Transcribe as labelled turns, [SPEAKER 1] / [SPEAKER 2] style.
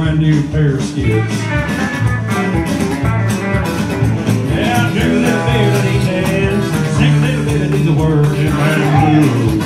[SPEAKER 1] brand new pair of skids. Yeah, drink a little beer that he can, sing a little bit of these words in my blues.